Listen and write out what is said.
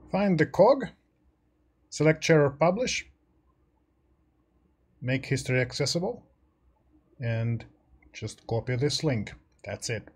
Find the cog, select share or publish, make history accessible, and just copy this link. That's it.